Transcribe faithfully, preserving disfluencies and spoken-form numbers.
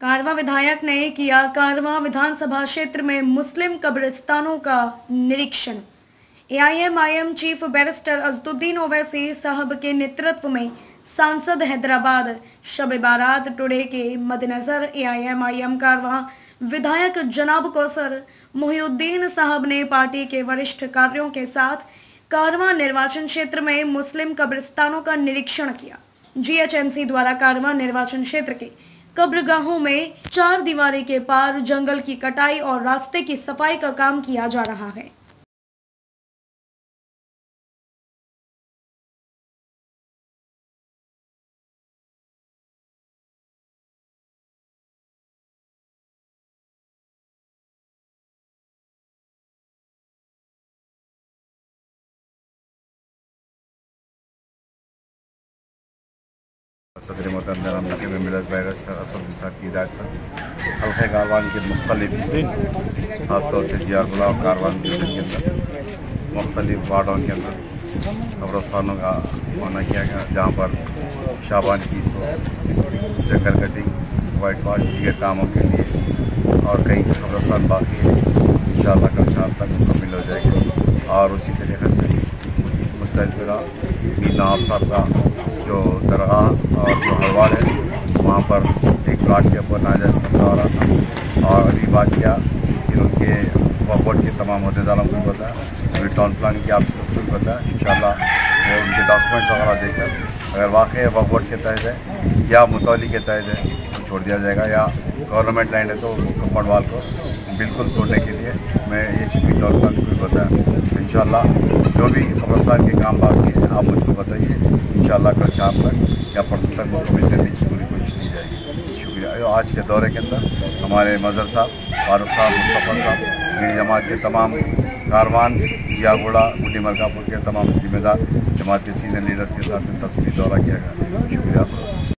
कारवां विधायक ने किया कारवां विधानसभा क्षेत्र में मुस्लिम कब्रिस्तानों का निरीक्षण। AIMIM chief barrister Asaduddin Owaisi साहब के नेतृत्व में सांसद हैदराबाद शब बारात टुडे के मद्देनजर एआईएमआईएम कारवां विधायक जनाब कौसर मोहिउद्दीन साहब ने पार्टी के वरिष्ठ कार्यों के साथ कारवां निर्वाचन क्षेत्र में मुस्लिम कब्रिस्तानों का निरीक्षण किया। जीएचएमसी द्वारा कारवां निर्वाचन क्षेत्र के कब्रगाहों में चार दीवारी के पार जंगल की कटाई और रास्ते की सफाई का काम किया जा रहा है। सदर मोहतरम नकीब मिलत बैरिस्टर असद साहब की हिदायत पर हल्के कारवान के मुख्तलिफ खासतौर से जिया गुलाब कारवान के अंदर मुख्तलिफ वार्डों के अंदर कब्रस्तानों का होना किया गया, जहाँ पर शाबान की तो जंगल कटिंग, वाइट वॉश, दीगर कामों के लिए और कई कब्रस्तान बाकी है। इंशाअल्लाह कल शाम तक मुकम्मल हो जाएगी। और उसी तरीके से मुस्तलफिरा मीना आप साहब का जो दरगाह और जो हलवाड़ है वहाँ पर एक प्लाट के ऊपर नाजायज़ कब्जा हो रहा था और अभी बात किया कि उनके वफद के तमाम अहदेदारों को बताया, अभी टाउन प्लान की आपसे सबको बताया। इंशाअल्लाह वो उनके डॉक्यूमेंट्स वगैरह देकर अगर वाकई वफद के तहत है या मुतौली के तहत है तो छोड़ दिया जाएगा, या गवर्नमेंट लैंड है तो कंपाउंड वाल को बिल्कुल तोड़ने के लिए मैं ये शिपी टाउन प्लान को बताया। इंशाअल्लाह जो भी कब्रिस्तान के काम बाकी है आप मुझको बताइए, इंशाअल्लाह कल शाम तक या परसों तक मुकम्मल करने की पूरी कोशिश की जाएगी। शुक्रिया। आज के दौरे के अंदर हमारे मजहर साहब, फारूक साहब, मुस्तफ़ा साहब, मेरी जमात के तमाम कारवान, जियागोड़ा, गुड्डी मलकापुर के तमाम जिम्मेदार जमात के सीनियर लीडर के साथ में तफसीली दौरा किया गया। शुक्रिया।